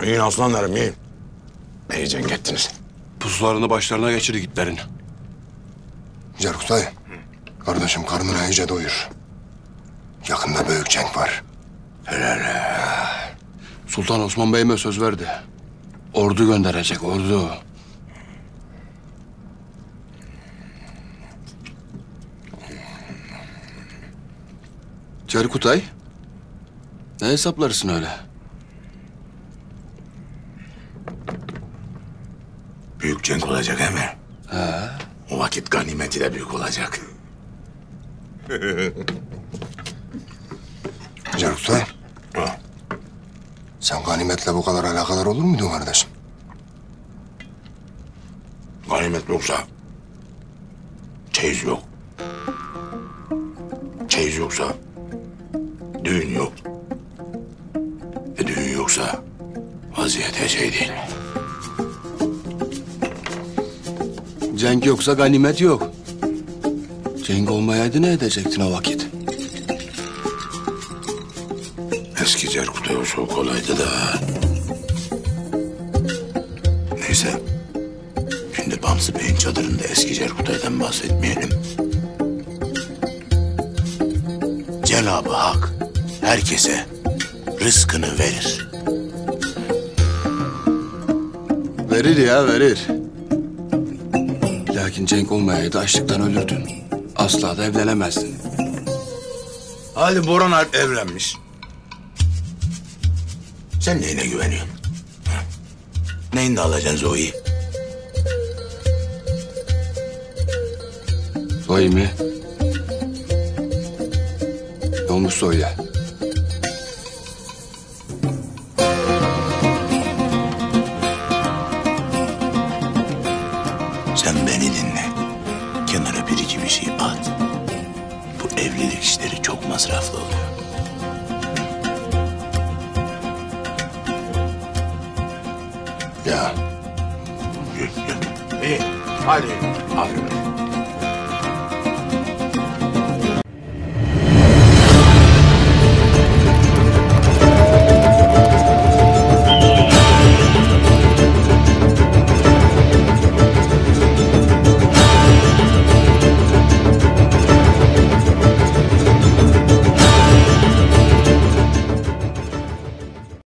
İyin aslanlarım, iyi. İyi cenk ettiniz. Pusularını başlarına geçirdi Hitler'in. Cerkutay, kardeşim karnına iyice doyur. Yakında büyük cenk var. Sultan Osman Bey'ime söz verdi. Ordu gönderecek, ordu. Cerkutay, ne hesaplarsın öyle? Büyük cenk olacak he mi? O vakit ganimeti de büyük olacak. Cerkutay, Ha. sen ganimetle bu kadar alakadar olur muydun kardeşim? Ganimet yoksa çeyiz yok. Çeyiz yoksa düğün yok. Düğün yoksa vaziyet hiç şey değil. Cenk yoksa ganimet yok. Cenk olmayaydı ne edecektin o vakit? Eski Cerkutay o çok kolaydı da. Neyse. Şimdi Bamsı Bey'in çadırında eski Cerkutay'dan bahsetmeyelim. Cenab-ı Hak herkese rızkını verir. Verir ya, verir. Lakin cenk olmayaydı açlıktan ölürdün. Asla da evlenemezdin. Hadi Boran Alp evlenmiş. Sen neyine güveniyorsun? Ha? Neyini alacaksın Zoe'yi? Zoe mi? Ne olmuş Zoe'ye? Sen beni dinle. Kenara bir iki bir şey at. Bu evlilik işleri çok masraflı oluyor. Ya. Gel, gel. İyi. Hadi. Aferin.